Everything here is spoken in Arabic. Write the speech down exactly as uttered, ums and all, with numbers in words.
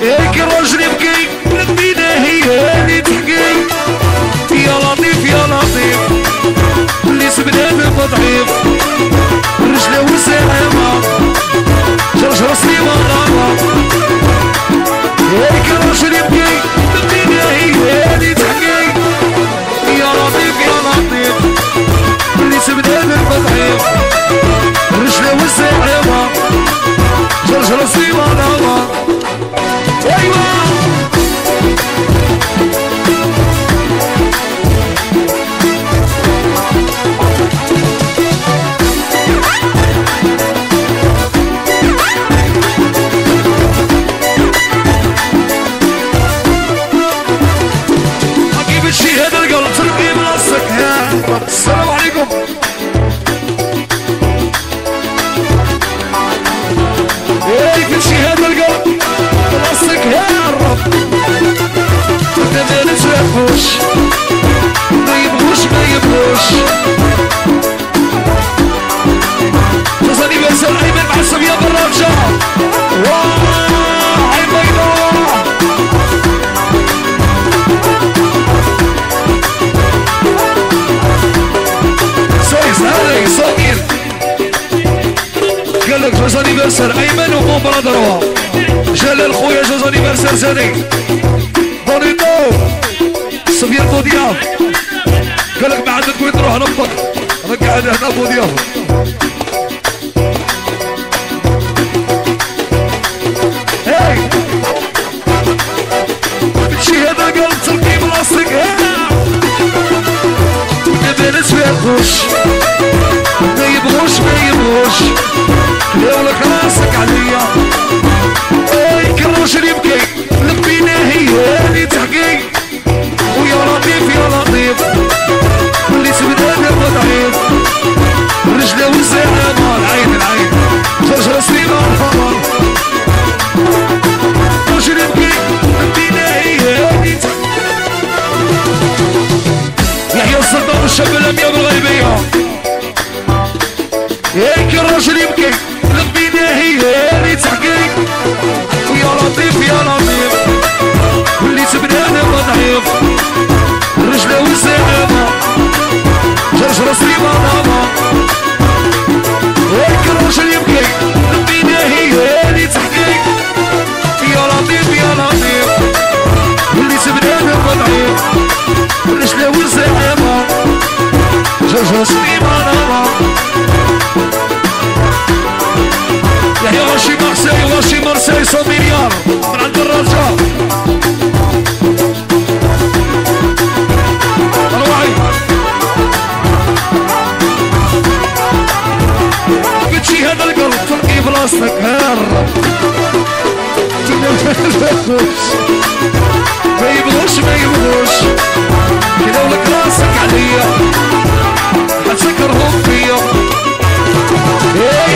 هيك الراجل يبكي لبينا هي اللي تحكي يا لطيف يا لطيف اللي سبنا ضعيف رجله وسلامة جرجر سليمة غابة هيك الراجل يبكي لبينا هي اللي تحكي يا لطيف يا لطيف اللي سبنا ضعيف رجله وسلامة جرجر سليمة غابة ايوه اجيب الشي هذا القلب تلقي براسك السلام عليكم ايه كل شي هذا القلب براسك يا رب انت ما نتشافوش ما يبغوش ما يبغوش تصني بسال ايمن معصب يا براجة واه عين بيضاء سويس هذي صغير قال لك جوز انيفرسال ايمن ومو برادروا جلال خويا جوز انيفرسال زاني بونيتو سفيان بودياف قال لك ما عندك وين تروح نبط رجع هنا بودياف هاي بتشي هذا قلب تلقي بلاصتك ما نتفاقوش ما يبغوش ما يبغوش لك راسك عليا هيك الراجل يبكي لبينا هي اللي تحكي ويا لطيف يا لطيف اللي سبنا ضعيف رجله وسلامة العين العين جرجر سليمة الفضل الراجل يبكي لبينا هي اللي تحكي يحيى السلطان والشاب الأمية بالغيبية هيك الراجل يبكي لبينا هي اللي تحكي ويا لطيف يا لطيف واللي سبنا ضعيف رجله وسلامة جرجر سليمة غابة هيك الراجل يبكي لبينا هي اللي تحكي يا لطيف يا لطيف واللي سبنا ضعيف رجله وسلامة جرجر سليمة غابة يحيى غاشي مارسيل غاشي مارسيل سو مليار من عند الرجاء روعي بتشي هذا القلب تلقي بلاصتك هرب ما يبغوش ما يبغوش كده ولك راسك عليا هتسكرهم فيا